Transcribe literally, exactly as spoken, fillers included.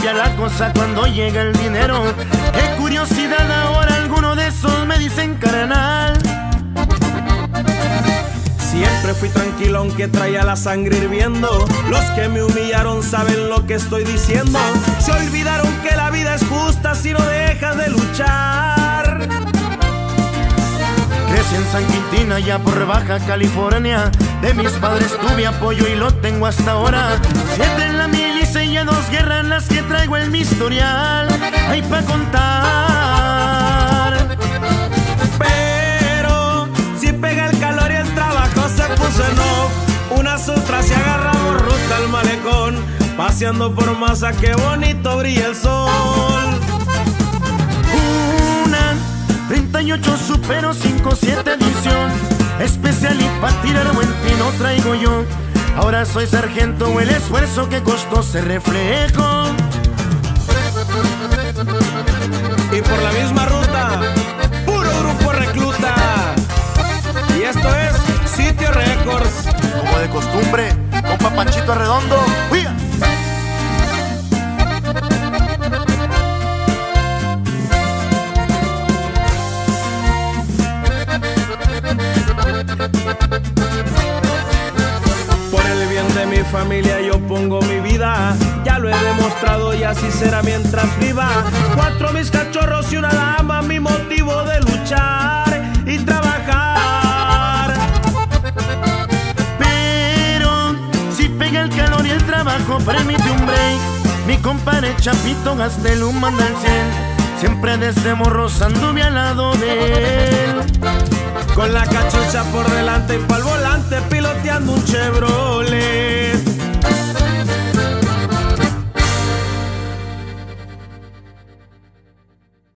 cambia la cosa cuando llega el dinero. Qué curiosidad, ahora alguno de esos me dicen carnal. Siempre fui tranquilo aunque traía la sangre hirviendo. Los que me humillaron saben lo que estoy diciendo. Se olvidaron que la vida es justa si no dejas de luchar. Crecí en San Quintín, allá por Baja California. De mis padres tuve apoyo y lo tengo hasta ahora. Siete en la milicia y ya dos guerras las que traigo en mi historial. Hay pa' contar. Pero si pega el calor y el trabajo se puso en off, unas otras y agarramos ruta al malecón. Paseando por Maza, qué bonito brilla el sol. Una treinta y ocho Supero cinco siete edición, especial y pa' tirar buen tino traigo yo. Ahora soy sargento, el esfuerzo que costó se reflejó. Y por la misma ruta, puro grupo recluta. Y esto es Sitio Records. Como de costumbre, compa Panchito Redondo. ¡Uya! Por el bien de mi familia yo pongo mi vida. Ya lo he demostrado y así será mientras viva. Cuatro mis cachorros y una dama, mi motivo de luchar y trabajar. Pero si pega el calor y el trabajo, permite un break. Mi compadre Chapito Gastelum manda el cien. Siempre desde morros anduve al lado de él. Con la cachucha por delante y pa'l volante piloto